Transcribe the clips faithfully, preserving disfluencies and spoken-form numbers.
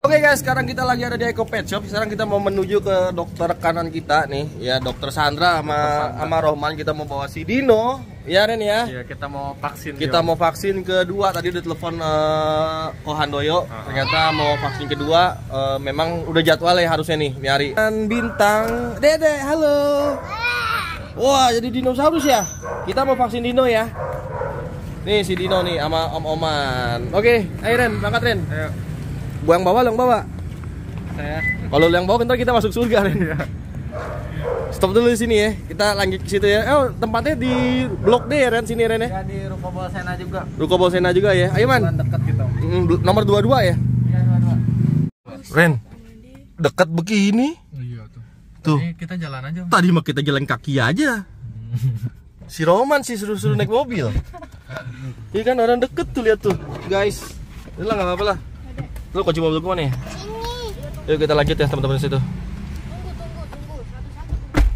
Oke guys, sekarang kita lagi ada di Eko Pet Shop. Sekarang kita mau menuju ke dokter kanan kita nih, ya dokter Sandra sama sama Rohman. Kita mau bawa si Dino, ya Ren ya. Iya, kita mau vaksin. Kita mau vaksin kedua. Tadi udah telepon uh, Kohandoyo. Uh-huh. Ternyata mau vaksin kedua. Uh, memang udah jadwal ya harusnya nih, nyari. Dan Bintang, Dede, halo. Wah, jadi dinosaurus ya. Kita mau vaksin Dino ya. Nih si Dino nih sama Om Oman. Oke, ayo Ren, berangkat Ren. Ayo. Gua yang bawa, lo yang bawa. Saya. Kalau lo yang bawa, ntar kita masuk surga Ren. Stop dulu di sini ya. Kita lanjut ke situ ya. Oh, tempatnya di Blok D ya Ren, sini Ren ya. Ya di Ruko Bolsena juga. Ruko Bolsena juga ya. Ayo Man. Dekat gitu. Mm, nomor dua puluh dua ya. Iya, dua puluh dua. Ren. Dekat begini. Oh, iya tuh. Tuh. Tadi kita jalan aja. Tadi mah kita jalan kaki aja. Si Roman sih suruh-suruh naik mobil. Ini kan orang deket tuh, lihat tuh, guys. Ini lah nggak apa-apa lah. Lu kunci mobil kemana ya? Sini. Yuk kita lanjut ya teman-teman di situ. Tunggu, tunggu, tunggu. Satu-satu.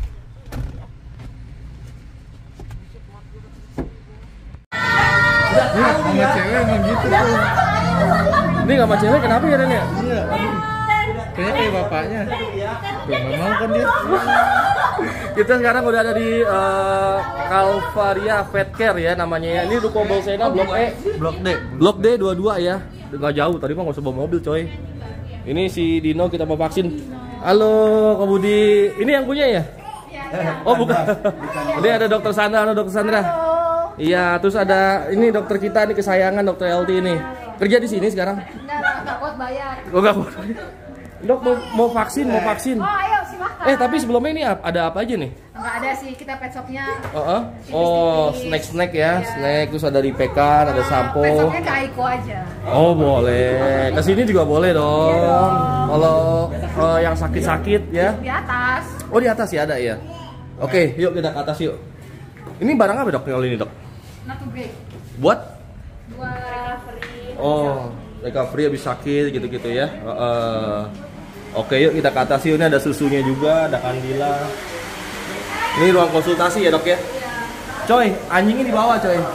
Iya, sama cewek emang gitu tuh. Ini nggak sama cewek, kenapa ya Ren ya? Iya. Kayaknya kayak bapaknya. Tuh, memang kan dia. Kita sekarang udah ada di uh, Calvaria Vet Care ya namanya ya. Ini Ruko Bolsena Blok E, Blok D. Blok D dua puluh dua ya. Nggak jauh, tadi mah nggak usah bawa mobil coy. Ini si Dino kita mau vaksin. Halo Kak Budi, ini yang punya ya? Oh bukan. Ini ada dokter Sandra, halo dokter Sandra. Iya, terus ada ini dokter kita nih kesayangan dokter L T ini. Kerja di sini sekarang? Enggak, enggak kuat bayar. Oh enggak kuat. Dok mau, mau vaksin, mau vaksin. Oh, ayo silakan. Eh tapi sebelumnya ini ada apa aja nih? Enggak ada sih, kita pet shopnya. Uh-uh. Oh, snack-snack ya, snack terus ada ripekan, ada sampo. Pet shopnya ke Aiko aja. Oh boleh, kesini juga boleh dong. Kalau uh, yang sakit-sakit ya? Di atas. Oh di atas ya ada ya. Oke, yuk kita ke atas yuk. Ini barang apa dok kalau ini dok? Not too big. Buat? Dua free. Oh, recovery habis sakit gitu-gitu ya. Uh, uh. Oke yuk kita ke atas yuk. Ini ada susunya juga, ada kandila. Ini ruang konsultasi ya dok ya? Coy, anjingnya di bawah coy.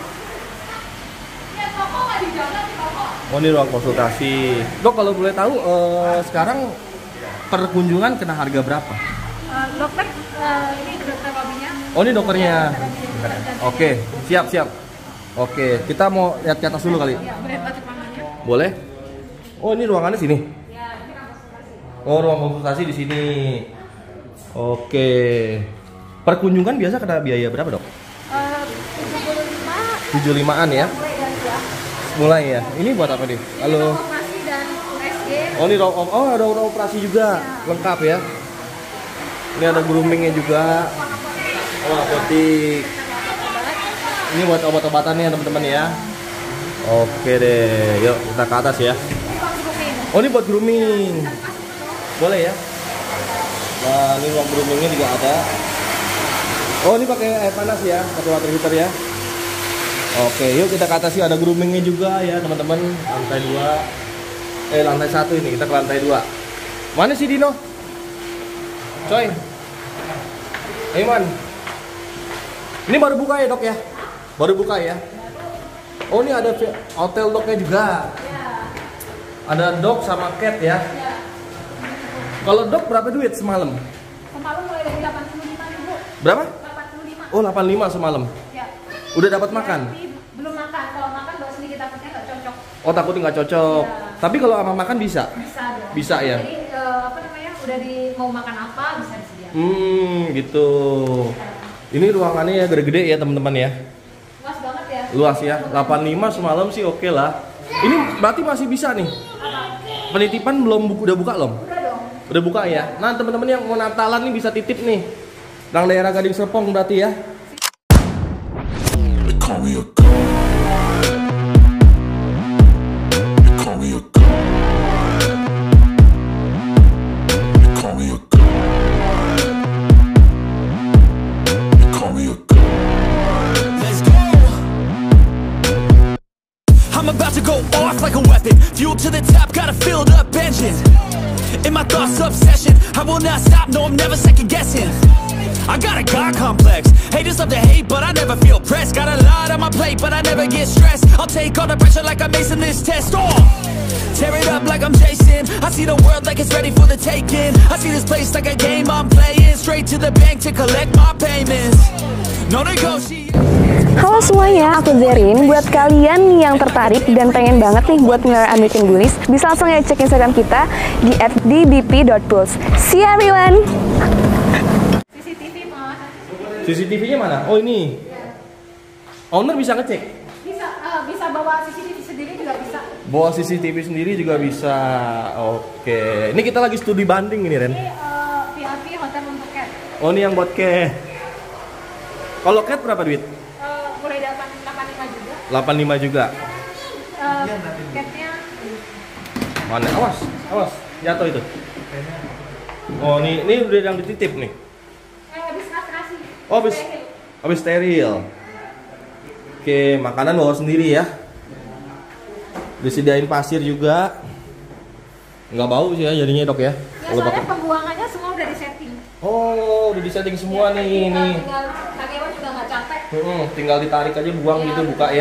Oh ini ruang konsultasi. Dok kalau boleh tahu uh, sekarang per kunjungan kena harga berapa? Uh, dokter, uh, ini dokter babinya. Oh ini dokternya. Oke, siap siap. Oke, kita mau lihat ke atas dulu kali. Ya, boleh lihat ruangannya. Boleh? Oh ini ruangannya sini. Ya, ini kan konsultasi. Oh ruang konsultasi di sini. Oke. Per kunjungan biasa kena biaya berapa dok? Uh, tujuh puluh lima. tujuh puluh limaan ya? Mulai dari ya. Mulai ya. Ini buat apa nih? Halo. Ini operasi dan U S G. Oh ini ruang oh ada ruang operasi juga, lengkap ya. Ini ada groomingnya juga. Oh apotik. Ini buat obat-obatannya teman-teman ya. Oke deh, yuk kita ke atas ya. Oh ini buat grooming. Boleh ya? Nah ini ruang groomingnya juga ada. Oh ini pakai air panas ya, pakai water heater ya. Oke, yuk kita ke atas yuk, ada groomingnya juga ya teman-teman. Lantai dua. Eh lantai satu ini, kita ke lantai dua. Mana sih Dino? Coy. Ayo man. Ini baru buka ya dok ya? Baru buka ya? Oh ini ada hotel doknya juga. Ada dog sama cat ya? Kalau dog berapa duit semalam? Semalam mulai dari delapan puluh lima ribu. Berapa? delapan puluh lima. Oh delapan puluh lima semalam. Ya. Udah dapat makan? Tapi belum makan. Kalau makan baru sedikit dapatnya nggak cocok. Oh takutnya nggak cocok. Ya. Tapi kalau sama makan bisa? Bisa dong. Bisa ya? Jadi uh, apa namanya? Udah di mau makan apa bisa disediakan. Hmm gitu. Ini ruangannya ya gede-gede ya teman-teman ya. Luas banget ya. Luas ya. delapan puluh lima semalam sih oke lah. Ini berarti masih bisa nih. Penitipan belum buku udah buka belum? Udah dong. Udah buka ya. Nah teman-teman yang mau Natalan nih bisa titip nih. Yang daerah Gading Serpong berarti ya. I'm about to go off like a weapon. Fuel to the top, got a filled up engine. In my thoughts, obsession. I will not stop, no, I'm never second guessing. I got a God complex. Haters love to hate, but I never feel pressed. Got a lot on my plate, but I never get stressed. I'll take all the pressure like I'm acing this test. Oh, tear it up like I'm Jason. I see the world like it's ready for the taking. I see this place like a game I'm playing. Straight to the bank to collect my payments. No negotiation. Halo semuanya, aku Zerin. Buat kalian yang tertarik dan pengen banget nih buat ngelar American Bullies, bisa langsung ya cek Instagram kita di at d b p dot bulls. See you everyone! C C T V pengawasan. C C T V-nya mana? Oh ini. Owner bisa ngecek? Bisa, uh, bisa bawa C C T V sendiri juga bisa. Bawa C C T V sendiri juga bisa. Oke. Ini kita lagi studi banding ini, Ren. Ini uh, V I P hotel untuk cat. Oh ini yang buat cat. Kalau cat berapa duit? Uh, mulai delapan puluh lima juga. delapan puluh lima juga. Uh, catnya Mana? Awas, awas. Jatuh itu. Oh ini ini udah yang dititip nih. eh, habis kastrasi. Oh habis habis steril. Oke, makanan bawa sendiri ya. Disediain pasir juga. Nggak bau sih ya jadinya dok ya. Ya, Kalau soalnya pakai. pembuangannya semua udah disetting. Oh, udah disetting semua Ya, nih tinggal- ini. Tinggal karyawan juga nggak capek. Hmm, tinggal ditarik aja buang gitu buka ya.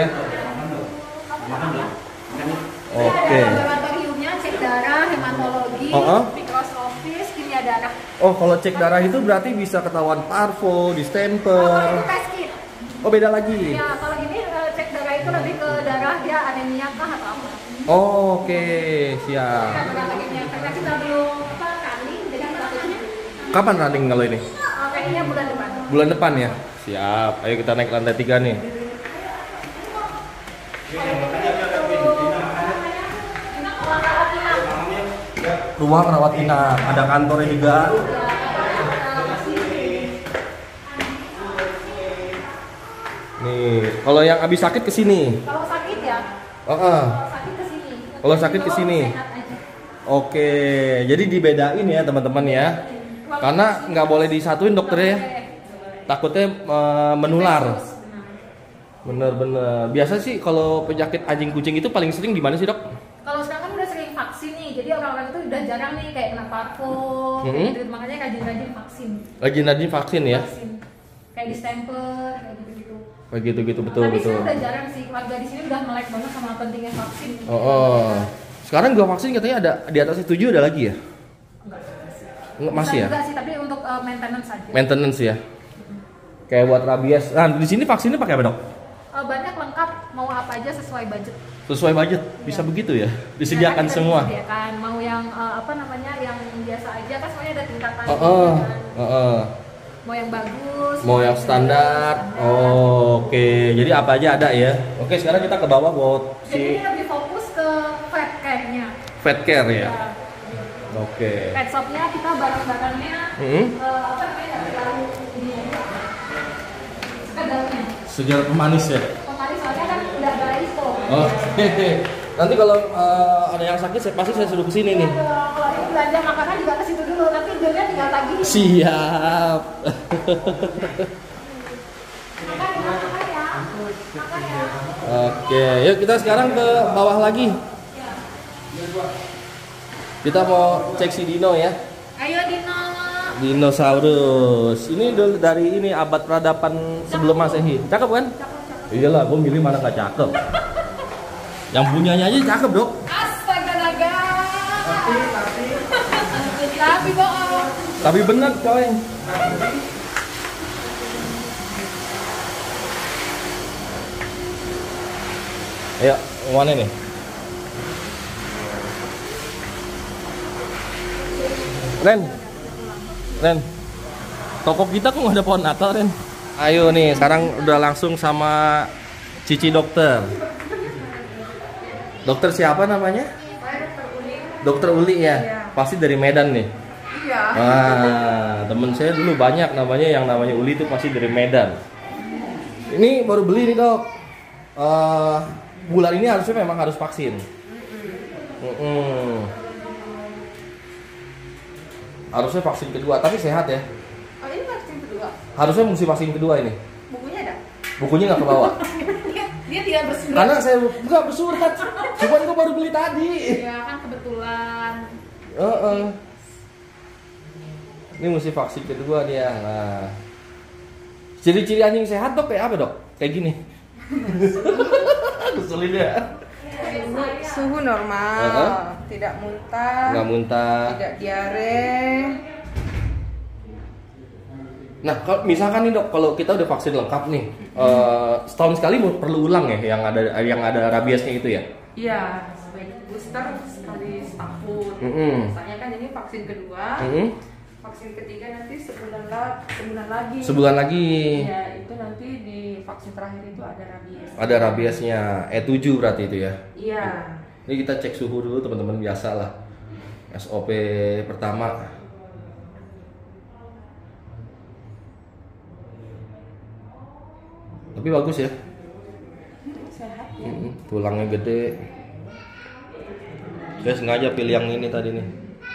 Oke. Ada laboratoriumnya, cek darah, hematologi, Uh-uh. mikroskopis, kimia darah. Oh, kalau cek darah itu berarti bisa ketahuan parvo, Kalau distemper. ini tes kit. Oh, beda lagi. Ya, kalau ini eh, cek darah itu lebih ke darah dia anemia kah atau apa? Oh, oke, siap. Kita darah laginya karena kita belum apa running, jadi takutnya Kapan running kalau ini? uh, kayaknya bulan depan. Bulan depan ya? Siap. Ayo kita naik lantai tiga nih. Ruang rawat inap, ada kantornya juga. Nih, kalau yang habis sakit ke sini. Kalau sakit ya, Heeh. kalau sakit ke sini. Kalau sakit ke sini. Sehat aja. Oke, jadi dibedain ya teman-teman ya. Karena nggak boleh disatuin dokternya ya. Takutnya eh, menular. Bener-bener. Biasa sih kalau penyakit anjing kucing itu paling sering di mana sih dok? Kalau sekarang kan udah sering vaksin nih, jadi orang-orang itu udah jarang nih kayak kena parvo, Mhm. gitu. Makanya rajin-rajin vaksin. Rajin-rajin vaksin ya. Vaksin. Kayak distemper, kayak gitu-gitu. Kayak gitu-gitu betul Tapi betul. saya udah jarang sih, keluarga di sini udah melek banget sama pentingnya vaksin. Oh, oh. Sekarang gua vaksin katanya ada di atas tujuh ada lagi ya? Enggak, Enggak masih ya? Enggak sih, tapi untuk uh, maintenance saja. Maintenance ya. Kayak buat rabies. Nah, di sini vaksinnya pakai apa, Dok? Uh, banyak lengkap, mau apa aja sesuai budget. Sesuai budget. Bisa begitu ya? Disediakan Ya, kan kita semua. disediakan. Mau yang uh, apa namanya, yang biasa aja kan semuanya ada tingkatan. Oh, oh. kan. Oh, oh. Mau yang bagus, Mau yang standar. Oh, oke. Jadi apa aja ada ya? Oke, sekarang kita ke bawah buat Jadi si ini lebih fokus ke pet care-nya. pet care ya. Ya. Oke. Pet shop-nya kita barang-barangnya Hmm. uh, apa namanya nggak terlalu ini sekedarnya. Sejarah pemanis ya. Kemarin soalnya kan udah ada info. Oke. Nanti kalau eh, ada yang sakit, saya pasti saya suruh ke sini nih. Kalau ini belanja makanan juga ke situ dulu, nanti bilnya tinggal tagih. Siap. Makan ya, makan ya. Makan ya. Oke, yuk kita sekarang ke bawah lagi. Kita mau cek si Dino ya. Ayo Dino. Dinosaurus. Ini dulu dari ini abad peradaban sebelum Masehi. Cakep kan? Iyalah, gue milih mana gak cakep. Yang punyanya aja cakep, Dok. Astaga naga. Tapi tapi. Tapi bohong. Tapi bener, coy. Ayo, mana nih? Ren, Ren, toko kita kok nggak ada pohon Natal, Ren? Ayo nih, sekarang udah langsung sama Cici dokter. Dokter siapa namanya? Dokter Uli ya, pasti dari Medan nih. Iya. Wah, temen saya dulu banyak namanya yang namanya Uli itu pasti dari Medan. Ini baru beli nih dok. Eh, bulan ini harusnya memang harus vaksin. Mm-mm. Harusnya vaksin kedua, tapi sehat ya. Oh ini vaksin kedua. Harusnya mesti vaksin kedua ini. Bukunya ada. Bukunya nggak ke bawah. dia, dia tidak bersurat. Karena saya nggak bersurat. Cuman gue baru beli tadi. Ya kan kebetulan. Heeh. Ini mesti vaksin kedua dia. Nah, Ciri-ciri anjing sehat dok kayak apa dok? Kayak gini. Keselin ya. Suhu normal, uh-huh. tidak muntah, nggak muntah, tidak diare. Nah, kalau misalkan nih dok, kalau kita udah vaksin lengkap nih, uh, setahun sekali perlu ulang ya, yang ada yang ada rabiesnya itu ya? Iya, sebaik booster sekali setahun. Mm-hmm. Misalnya kan ini vaksin kedua, mm-hmm. vaksin ketiga nanti sebulan, la- sebulan lagi. Sebulan lagi. Iya, itu nanti di vaksin terakhir itu ada rabies. Ada rabiesnya, E tujuh berarti itu ya? Iya. Ini kita cek suhu dulu teman-teman, biasa lah. S O P pertama. Tapi bagus ya. Sehat. Mm-mm, tulangnya gede. Saya sengaja pilih yang ini tadi nih.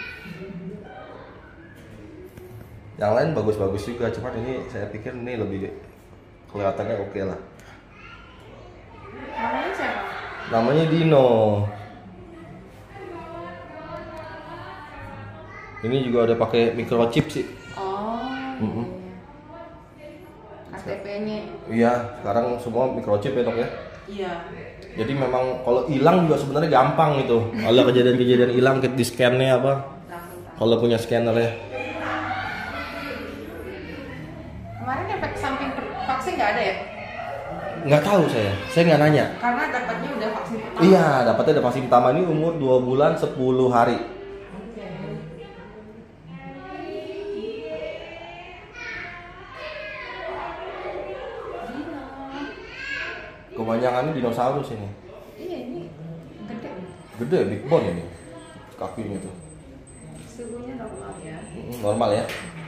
Yang lain bagus-bagus juga, cuman ini saya pikir ini lebih kelihatannya oke lah. Namanya siapa? Namanya Dino. Ini juga udah pakai microchip sih. Oh. Mm-mm. K T P-nya. Iya, sekarang semua microchip ya dok ya. Iya. Jadi memang kalau hilang juga sebenarnya gampang gitu. Kalau kejadian-kejadian hilang di scan-nya apa? Kalau punya scanner ya. Kemarin efek samping vaksin nggak ada ya? Nggak tahu saya, saya nggak nanya. Karena dapatnya udah vaksin pertama. Iya, dapatnya ada vaksin pertama ini umur dua bulan sepuluh hari. Kebanyakan ini dinosaurus ini. Iya, ini gede. Gede, big bone ini. Kakinya tuh. Suhunya normal ya. Mm, normal ya.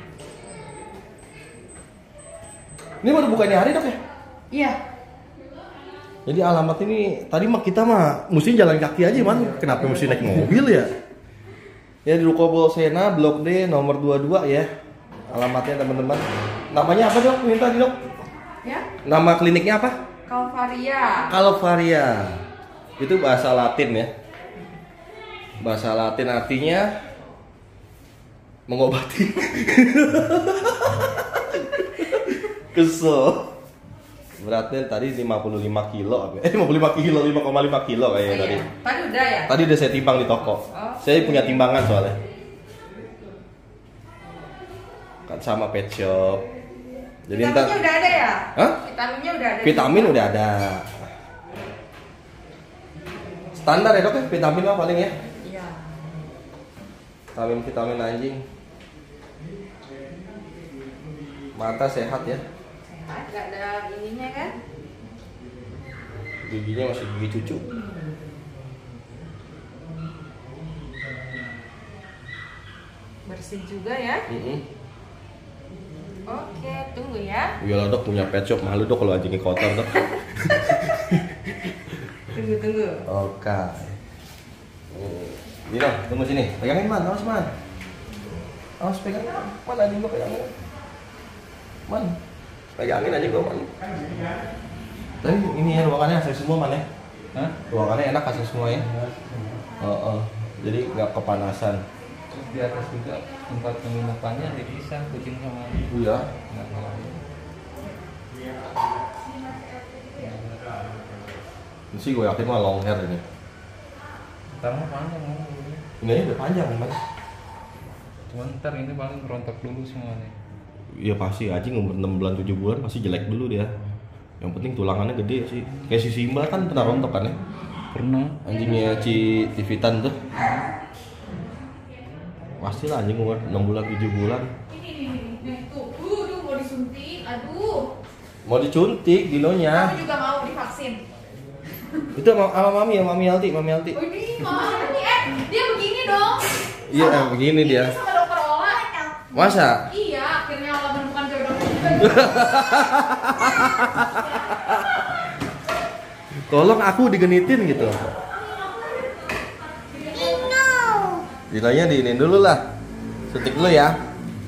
Ini baru bukannya hari dok ya? Iya. Jadi alamat ini tadi mah kita mah mesti jalan kaki aja man. Kenapa mesti naik mobil ya? Ya di Ruko Bolsena Blok D nomor dua puluh dua ya. Alamatnya teman-teman. Namanya apa dok? Minta dok. Ya. Nama kliniknya apa? Calvaria. Calvaria. Itu bahasa Latin ya. Bahasa Latin artinya mengobati. Kesel. Beratnya tadi lima puluh lima kilo apa? Eh lima puluh lima kilo, lima koma lima kilo kayaknya Oh, tadi. iya. Tadi udah ya? Tadi udah saya timbang di toko. Oh. Saya punya timbangan soalnya. Kan sama pet shop. Jadi Vitaminnya ntar udah ada ya? Hah? Vitaminnya udah ada. Vitamin udah ada. Standar ya dok ya, vitamin mah paling ya. Iya. Vitamin vitamin anjing. Mata sehat ya. Sehat, nggak ada ininya kan? Giginya masih gigi cucu. Bersih juga ya? Mm-mm. Oke, tunggu ya. Iyalah dok, punya pet shop malu dok kalau anjingnya kotor dok. Tunggu, tunggu. Oke. Ini dong, tunggu sini. Pegangin man, awas man. Awas pegangin. Man, anjing gua pegangin. Man, pegangin aja gua man. Tapi ini ya ruangannya A C semua man ya. Hah? Ruangannya enak A C semua ya. Oh, oh. Jadi nggak kepanasan. Terus di atas juga tempat penginapannya dipisah kucing sama anjing. Iya. Nggak mau. Ini sih gue yakin mah long hair ini. Ntar mah panjang kan? Ini aja udah panjang man. Cuman ntar ini paling rontok dulu semuanya. Iya pasti anjing umur enam bulan tujuh bulan masih jelek dulu dia. Yang penting tulangannya gede sih. Kayak si Simba kan pernah rontok kan ya? Pernah. Anjingnya Ci Tivitan tuh. Pastilah anjing umur enam bulan tujuh bulan. Ini, nih, tuh, tuh, tuh, mau disuntik, aduh. Mau dicuntik dinonya. Kamu juga mau divaksin? Itu sama, sama mami ya, mami Alti, mami Alti. Oh ini mana nih? Eh, dia begini dong. Iya, eh, begini dia. Ini sama dokter Ola. Masa? Iya, akhirnya Ola menemukan jodoh juga. Tolong aku digenitin gitu. Dinonya diinin dulu lah. Suntik dulu ya.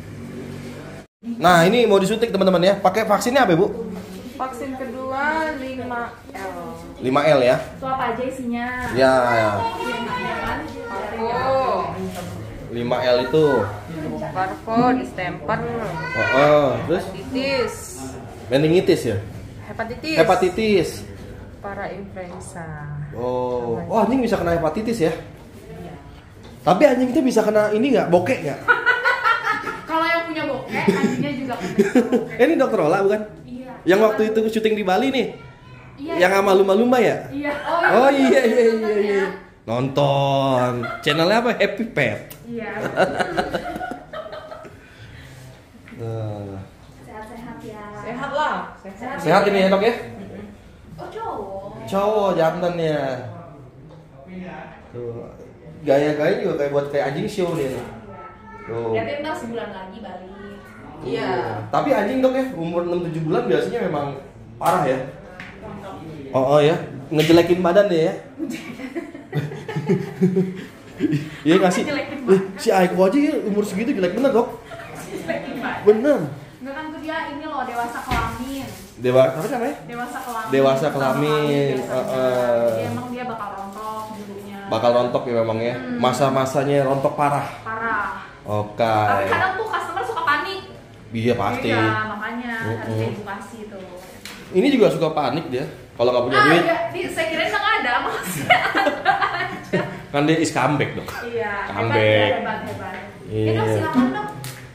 Nah, ini mau disuntik teman-teman ya. Pakai vaksinnya apa, Bu? Vaksin kedua lima L. lima L ya. Itu apa aja isinya? Ya, ya. Kan? Oh, lima L itu. parvo, distemper, Oh, oh. Terus titis, Meningitis ya? Hepatitis. Hepatitis. Para influenza. Oh, oh anjing bisa kena hepatitis ya? Iya. Tapi anjing itu bisa kena ini nggak? Bokek nggak? Kalau yang punya bokeh, anjingnya juga kena bokeh. Eh, ini dokter Ola bukan? Iya. Yang waktu itu syuting di Bali nih? Iya. Yang sama lumba-lumba ya? Iya. Oh iya iya iya iya. Nonton. Channelnya apa? Happy Pet. Iya. Nah, Sehat-sehat ya. Sehat lah. Sehat. sehat ini ya dok ya? Oh cowok. Cowok jantan ya. Tuh. Gaya-gaya juga kayak buat kayak anjing show nih. Tuh. Berarti ntar sebulan lagi balik. Iya. Tapi anjing dok ya, umur enam tujuh bulan biasanya memang parah ya. Oh, oh ya, ngejelekin badan deh ya. Iya nggak sih? Eh, si Aiko aja ya umur segitu jelek bener dok. Bener. Enggak kan tuh dia ini loh dewasa kelamin. Dewa apa namanya? Dewasa kelamin. Dewasa kelamin. biasanya. Uh, uh. Jadi emang dia bakal rontok dulunya. Bakal rontok ya memang ya. Hmm. Masa-masanya rontok parah. Parah. Oke. Tapi kadang tuh customer suka panik. Iya pasti. Iya, makanya Mm-mm. harus edukasi tuh. Ini juga suka panik dia. Kalau nggak punya Ah, duit, iya, di, saya kira nggak ada, maksudnya ada aja. kan dia is comeback dok. Iya, hebat, Comeback. ya, hebat, hebat. Iya. Ya dok, silakan dok.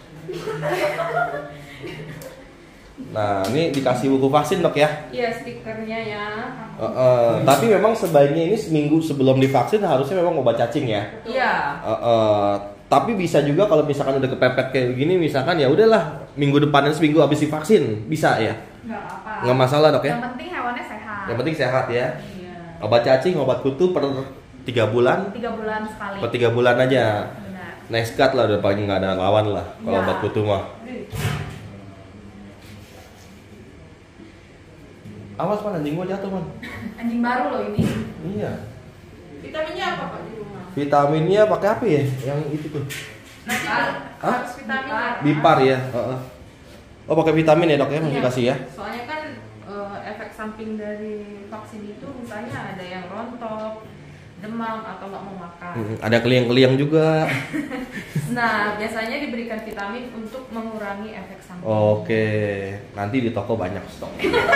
Nah, ini dikasih buku vaksin dok ya. Iya, stikernya ya. Uh, uh, tapi memang sebaiknya ini seminggu sebelum divaksin harusnya memang obat cacing ya. Iya. Uh, uh, tapi bisa juga kalau misalkan udah kepepet kayak gini, misalkan ya udahlah minggu depannya seminggu habis divaksin bisa ya. Nggak apa-apa. Nggak masalah dok ya. Yang penting hewannya sehat. Yang penting sehat ya. Iya. Obat cacing, obat kutu per tiga bulan, Tiga bulan sekali. per tiga bulan aja. Benar. Next cut lah udah paling nggak ada lawan lah kalau Ya. obat kutu mah. Awas man, anjing gua jatuh man. Anjing baru loh ini. Iya. Vitaminnya apa Pak di rumah? Vitaminnya pakai apa ya? Yang itu tuh. Nanti Hah? harus vitamin ya. Bipar ya. Uh-uh. Oh pakai vitamin ya dok ya, masih Iya. kasih ya. Soalnya kan eh, efek samping dari vaksin itu misalnya ada yang rontok, demam atau nggak mau makan. Hmm, ada keliang-keliang juga. Nah, biasanya diberikan vitamin untuk mengurangi efek samping. Oke, nanti di toko banyak stok.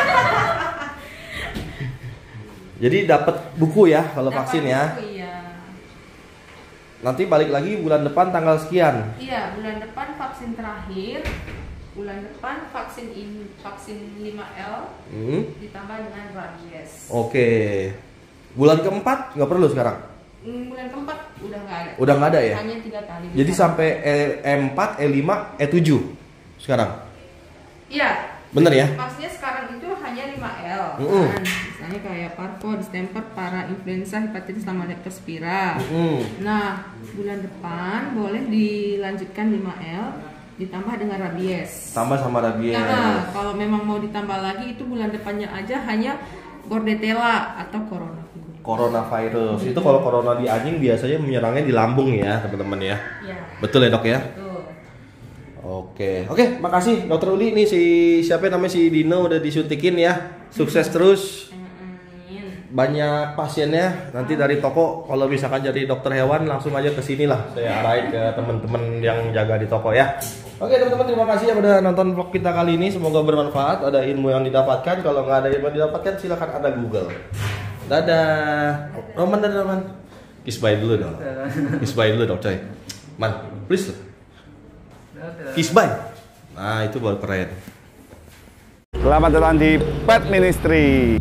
Jadi dapat buku ya kalau Dapat vaksin ya. buku, Iya. Nanti balik lagi bulan depan tanggal sekian. Iya, bulan depan vaksin terakhir. Bulan depan vaksin in, vaksin lima L Hmm. ditambah dengan rabies. Oke. Bulan keempat nggak perlu sekarang. Hmm, Bulan keempat udah nggak ada. Udah nggak ada ya. Hanya tiga kali. Jadi bisa. sampai E empat, E lima, E tujuh sekarang. Iya. Bener ya? Maksudnya sekarang itu hanya lima L. Mm-mm. Kan? Misalnya kayak parvo, distemper, para influenza, hepatitis sama leptospira. Hmm. Nah, bulan depan boleh dilanjutkan lima L ditambah dengan rabies. Tambah sama rabies. Nah, kalau memang mau ditambah lagi itu bulan depannya aja hanya bordetella atau corona. Coronavirus. Itu kalau corona di anjing biasanya menyerangnya di lambung ya, teman-teman ya. Iya. Betul ya, Dok ya? Betul. Oke. Oke, makasih Dokter Uli nih si siapa namanya si Dino udah disuntikin ya. Sukses terus. Amin. Banyak pasiennya nanti dari toko kalau misalkan jadi dokter hewan langsung aja ke sini lah. Saya arahin ke teman-teman yang jaga di toko ya. Oke teman-teman, terima kasih yang udah nonton vlog kita kali ini. Semoga bermanfaat, ada ilmu yang didapatkan. Kalau nggak ada ilmu yang didapatkan silakan ada Google. Dadah. Roman, dadah Roman. Kiss bye dulu dong. Kiss bye dulu dong coy. Man, please. Kiss bye. Nah itu baru keren. Selamat datang di Pet Ministry.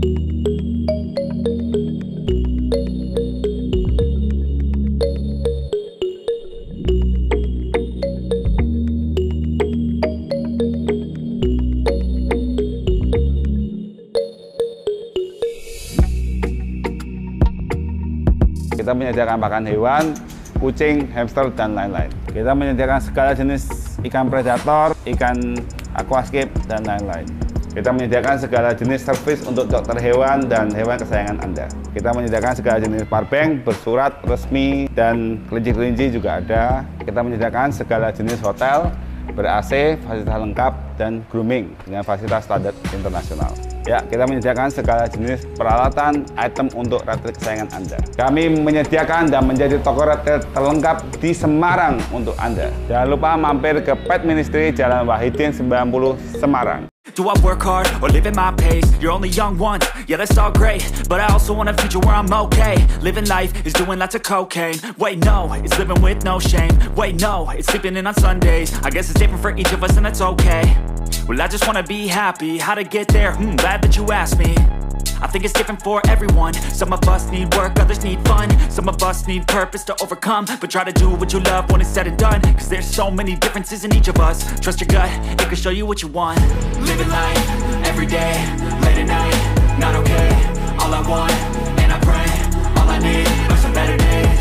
Kita menyediakan pakan hewan, kucing, hamster, dan lain-lain. Kita menyediakan segala jenis ikan predator, ikan aquascape, dan lain-lain. Kita menyediakan segala jenis servis untuk dokter hewan dan hewan kesayangan Anda. Kita menyediakan segala jenis powerbank, bersurat, resmi, dan kelinci-kelinci juga ada. Kita menyediakan segala jenis hotel, ber-A C, fasilitas lengkap, dan grooming dengan fasilitas standar internasional. Ya, kita menyediakan segala jenis peralatan, item untuk reptil kesayangan Anda. Kami menyediakan dan menjadi toko reptil terlengkap di Semarang untuk Anda. Jangan lupa mampir ke Pet Ministry Jalan Wahidin sembilan puluh Semarang. Do I work hard or live at my pace? You're only young once, yeah that's all great, but I also want a future where I'm okay. Living life is doing lots of cocaine. Wait no, it's living with no shame. Wait no, it's sleeping in on Sundays. I guess it's different for each of us and that's okay. Well I just wanna be happy, how to get there? Hmm, glad that you asked me. I think it's different for everyone. Some of us need work, others need fun. Some of us need purpose to overcome. But try to do what you love when it's said and done, cause there's so many differences in each of us. Trust your gut, it can show you what you want. Living life, every day, late at night, not okay. All I want, and I pray, all I need are some better days.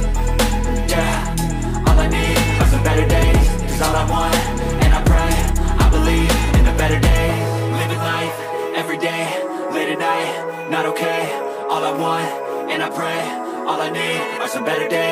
Yeah, all I need are some better days. Cause all I want, and I pray, I believe in the better days. Living life, every day, late at night, not okay. All I want, and I pray, all I need are some better days.